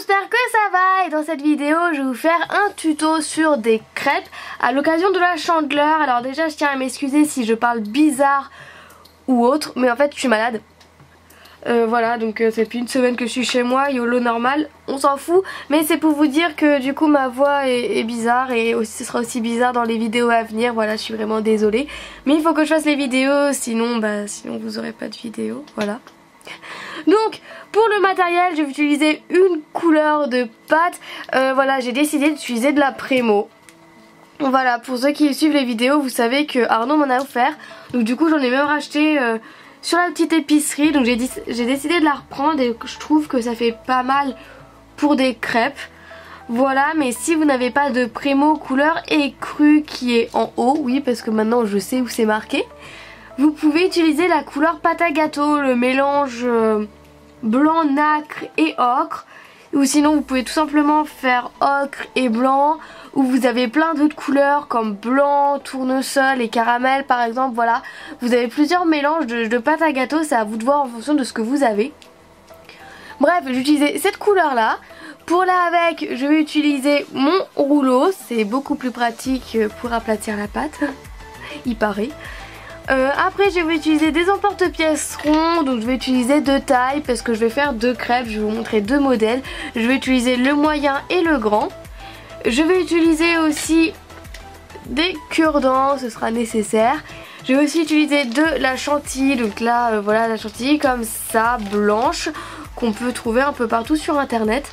j'espère que ça va et dans cette vidéo je vais vous faire un tuto sur des crêpes à l'occasion de la Chandeleur. Alors déjà je tiens à m'excuser si je parle bizarre ou autre, mais en fait je suis malade. Voilà, donc c'est depuis une semaine que je suis chez moi, YOLO normal, on s'en fout. Mais c'est pour vous dire que du coup ma voix est bizarre et aussi, ce sera aussi bizarre dans les vidéos à venir. Voilà, je suis vraiment désolée. Mais il faut que je fasse les vidéos, sinon vous aurez pas de vidéo, voilà. Donc pour le matériel je vais utiliser une couleur de pâte. Voilà, j'ai décidé d'utiliser de la Prémo. Voilà, pour ceux qui suivent les vidéos, vous savez que Arnaud m'en a offert. Donc du coup j'en ai même racheté sur la petite épicerie. Donc j'ai décidé de la reprendre et je trouve que ça fait pas mal pour des crêpes. Voilà, mais si vous n'avez pas de Prémo couleur écrue qui est en haut, oui parce que maintenant je sais où c'est marqué, vous pouvez utiliser la couleur pâte à gâteau, le mélange blanc, nacre et ocre. Ou sinon vous pouvez tout simplement faire ocre et blanc. Ou vous avez plein d'autres couleurs comme blanc, tournesol et caramel par exemple. Voilà, vous avez plusieurs mélanges de pâte à gâteau, c'est à vous de voir en fonction de ce que vous avez. Bref, j'ai utilisé cette couleur là. Pour la avec, je vais utiliser mon rouleau, c'est beaucoup plus pratique pour aplatir la pâte, il paraît. Après je vais utiliser des emporte-pièces ronds, donc je vais utiliser deux tailles parce que je vais faire deux crêpes, je vais vous montrer deux modèles. Je vais utiliser le moyen et le grand. Je vais utiliser aussi des cure-dents, ce sera nécessaire. Je vais aussi utiliser de la chantilly, donc là voilà la chantilly comme ça, blanche, qu'on peut trouver un peu partout sur internet.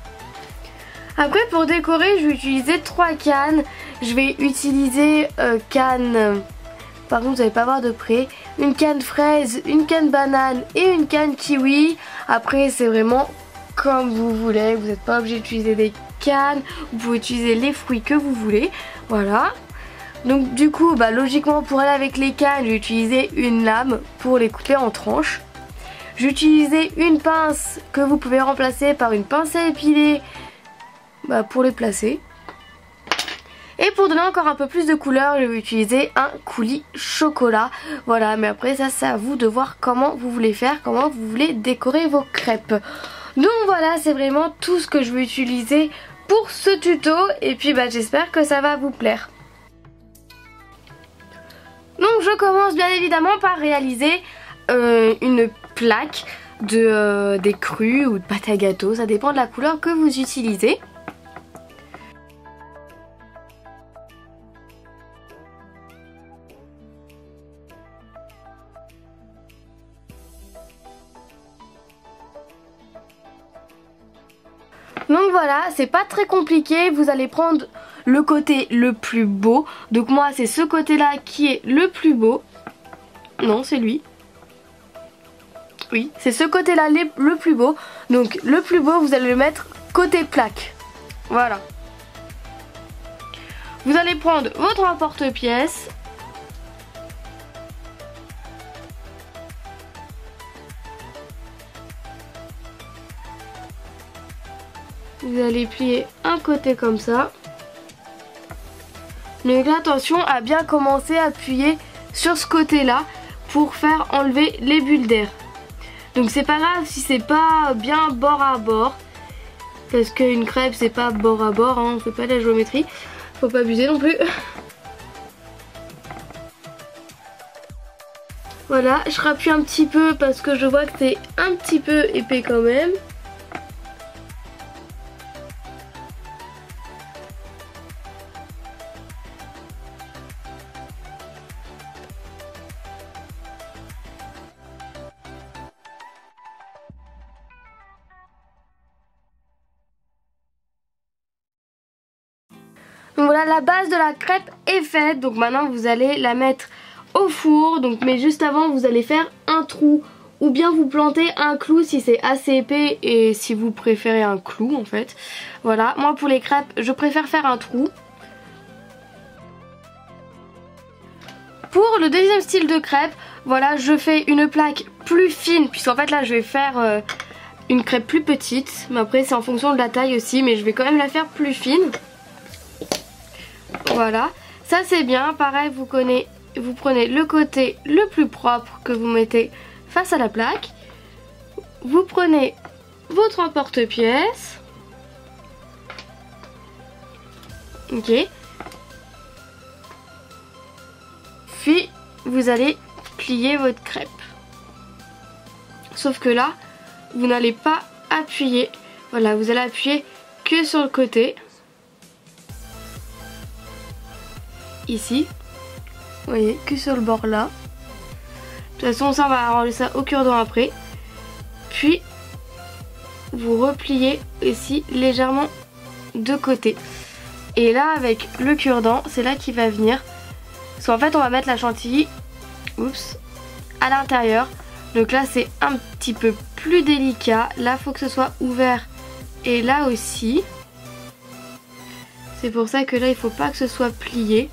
Après pour décorer je vais utiliser 3 cannes. Je vais utiliser canne... Par contre vous n'allez pas voir de près. Une canne fraise, une canne banane et une canne kiwi. Après c'est vraiment comme vous voulez. Vous n'êtes pas obligé d'utiliser des cannes. Vous pouvez utiliser les fruits que vous voulez. Voilà. Donc du coup logiquement pour aller avec les cannes je vais utiliser une lame pour les couper en tranches. Je vais utiliser une pince que vous pouvez remplacer par une pince à épiler pour les placer. Et pour donner encore un peu plus de couleur, je vais utiliser un coulis chocolat. Voilà, mais après ça c'est à vous de voir comment vous voulez faire, comment vous voulez décorer vos crêpes. Donc voilà, c'est vraiment tout ce que je vais utiliser pour ce tuto. Et puis j'espère que ça va vous plaire. Donc je commence bien évidemment par réaliser une plaque d'écrue ou de pâte à gâteau. Ça dépend de la couleur que vous utilisez. Donc voilà, c'est pas très compliqué, vous allez prendre le côté le plus beau. Donc moi c'est ce côté là qui est le plus beau. Non, c'est lui. Oui, c'est ce côté là le plus beau. Donc le plus beau vous allez le mettre côté plaque. Voilà. Vous allez prendre votre emporte-pièce. Vous allez plier un côté comme ça. Donc attention à bien commencer à appuyer sur ce côté là pour faire enlever les bulles d'air. Donc c'est pas grave si c'est pas bien bord à bord. Parce qu'une crêpe c'est pas bord à bord, hein, on fait pas de la géométrie. Faut pas abuser non plus. Voilà, je rappuie un petit peu parce que je vois que c'est un petit peu épais quand même. Donc voilà, la base de la crêpe est faite. Donc maintenant vous allez la mettre au four. Donc, mais juste avant vous allez faire un trou. Ou bien vous plantez un clou si c'est assez épais. Et si vous préférez un clou en fait. Voilà, moi pour les crêpes je préfère faire un trou. Pour le deuxième style de crêpe, voilà, je fais une plaque plus fine. Puisqu'en fait là je vais faire une crêpe plus petite. Mais après c'est en fonction de la taille aussi. Mais je vais quand même la faire plus fine. Voilà, ça c'est bien. Pareil, vous prenez le côté le plus propre que vous mettez face à la plaque. Vous prenez votre emporte-pièce. Ok. Puis vous allez plier votre crêpe. Sauf que là, vous n'allez pas appuyer. Voilà, vous allez appuyer que sur le côté. Ici. Vous voyez, que sur le bord là. De toute façon, ça, on va arranger ça au cure-dent après. Puis, vous repliez aussi légèrement de côté. Et là, avec le cure-dent, c'est là qu'il va venir. Parce qu'en fait, on va mettre la chantilly, oups, à l'intérieur. Donc là, c'est un petit peu plus délicat. Là, il faut que ce soit ouvert. Et là aussi. C'est pour ça que là, il ne faut pas que ce soit plié.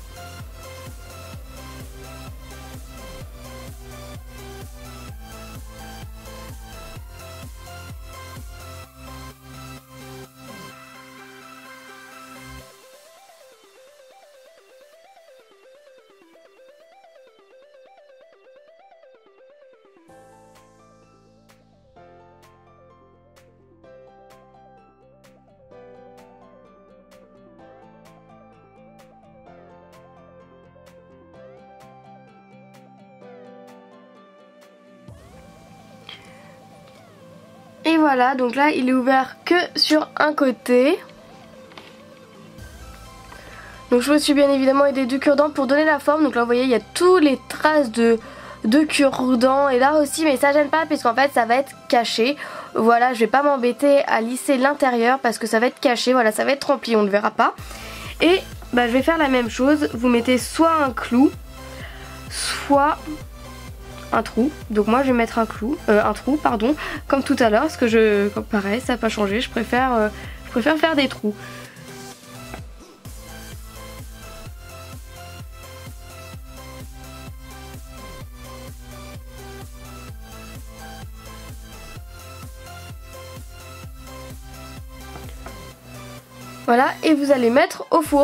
Et voilà, donc là il est ouvert que sur un côté. Donc je me suis bien évidemment aidée du cure-dent pour donner la forme. Donc là vous voyez, il y a toutes les traces de cure-dent. Et là aussi, mais ça gêne pas puisqu'en fait ça va être caché. Voilà, je vais pas m'embêter à lisser l'intérieur parce que ça va être caché. Voilà, ça va être rempli, on ne verra pas. Et bah, je vais faire la même chose. Vous mettez soit un clou, soit un trou. Donc moi je vais mettre un trou pardon, comme tout à l'heure, parce que comme pareil, ça n'a pas changé, je préfère faire des trous. Voilà, et vous allez mettre au four.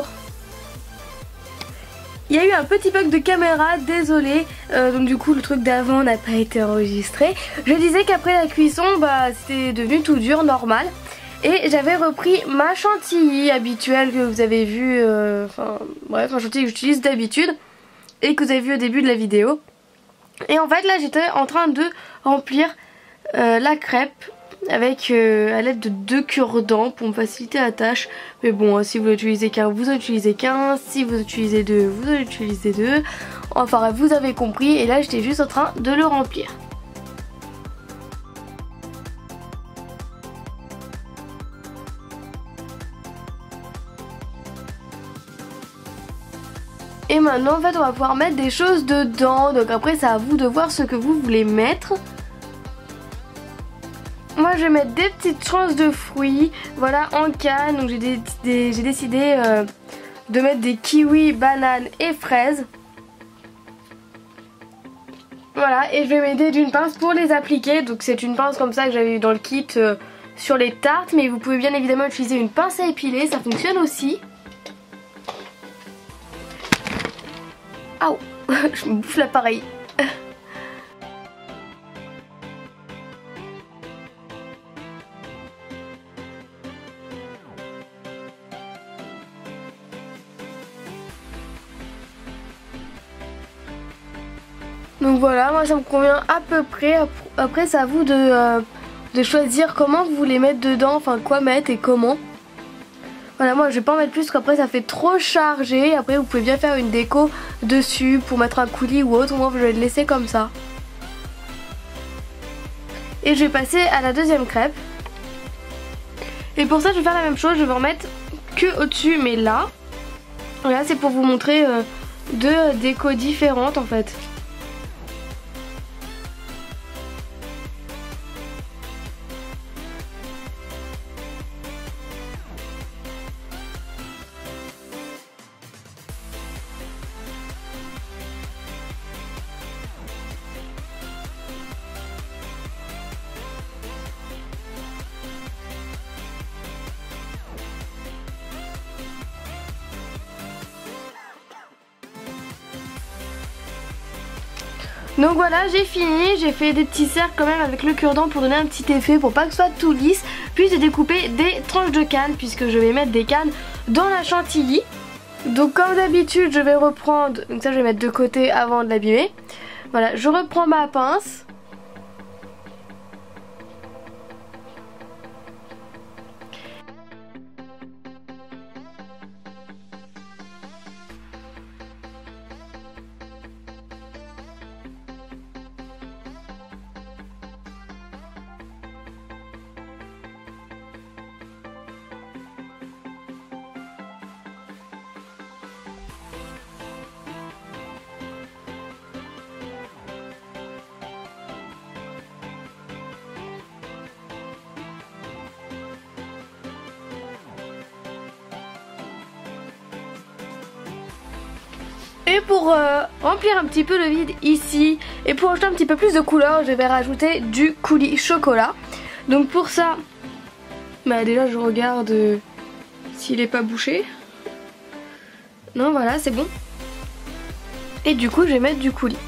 Il y a eu un petit bug de caméra, désolé, donc du coup le truc d'avant n'a pas été enregistré. Je disais qu'après la cuisson, bah c'était devenu tout dur, normal. Et j'avais repris ma chantilly habituelle que vous avez vue, bref, ma chantilly que j'utilise d'habitude et que vous avez vu au début de la vidéo. Et en fait là j'étais en train de remplir la crêpe avec à l'aide de 2 cure-dents pour me faciliter la tâche. Mais bon, si vous n'utilisez qu'un, vous en utilisez qu'un. Si vous utilisez 2, vous en utilisez 2. Enfin, vous avez compris. Et là, j'étais juste en train de le remplir. Et maintenant, en fait, on va pouvoir mettre des choses dedans. Donc après, c'est à vous de voir ce que vous voulez mettre. Moi je vais mettre des petites tranches de fruits, voilà, en canne. Donc j'ai décidé de mettre des kiwis, bananes et fraises. Voilà, et je vais m'aider d'une pince pour les appliquer. Donc c'est une pince comme ça que j'avais eu dans le kit sur les tartes. Mais vous pouvez bien évidemment utiliser une pince à épiler, ça fonctionne aussi. Aouh, je me bouffe l'appareil. Donc voilà, moi ça me convient à peu près. Après c'est à vous de choisir comment vous voulez mettre dedans, enfin quoi mettre et comment. Voilà, moi je vais pas en mettre plus parce qu'après ça fait trop chargé. Après vous pouvez bien faire une déco dessus pour mettre un coulis ou autre. Moi je vais le laisser comme ça. Et je vais passer à la deuxième crêpe. Et pour ça je vais faire la même chose, je vais en mettre que au-dessus mais là. Voilà, c'est pour vous montrer deux décos différentes en fait. Donc voilà, j'ai fini, j'ai fait des petits cercles quand même avec le cure-dent pour donner un petit effet, pour pas que ce soit tout lisse. Puis j'ai découpé des tranches de canne puisque je vais mettre des cannes dans la chantilly. Donc comme d'habitude je vais reprendre, donc ça je vais mettre de côté avant de l'abîmer. Voilà, je reprends ma pince. Et pour remplir un petit peu le vide ici et pour ajouter un petit peu plus de couleur, je vais rajouter du coulis chocolat. Donc pour ça, bah déjà je regarde s'il est pas bouché. Non, voilà, c'est bon. Et du coup je vais mettre du coulis.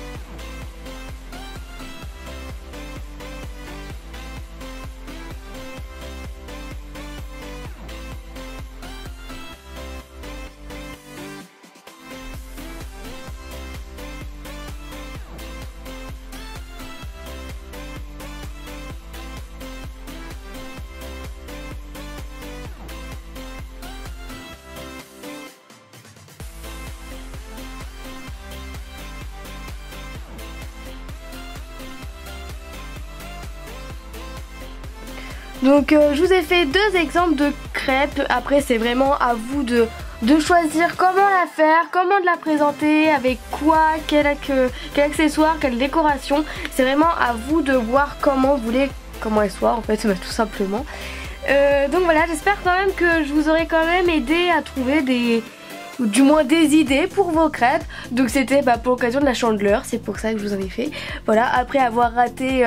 Donc je vous ai fait deux exemples de crêpes. Après c'est vraiment à vous de choisir comment la faire, comment de la présenter, avec quoi, quel accessoire, quelle décoration. C'est vraiment à vous de voir comment vous voulez, comment elle soit en fait, tout simplement. Donc voilà, j'espère quand même que je vous aurai quand même aidé à trouver ou du moins des idées pour vos crêpes. Donc c'était pour l'occasion de la Chandeleur, c'est pour ça que je vous en ai fait. Voilà, après avoir raté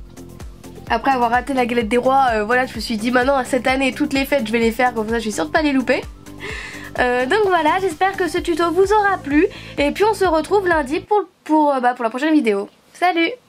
la galette des rois, voilà, je me suis dit maintenant cette année toutes les fêtes je vais les faire, comme ça je suis sûre de pas les louper. Donc voilà, j'espère que ce tuto vous aura plu et puis on se retrouve lundi pour la prochaine vidéo. Salut!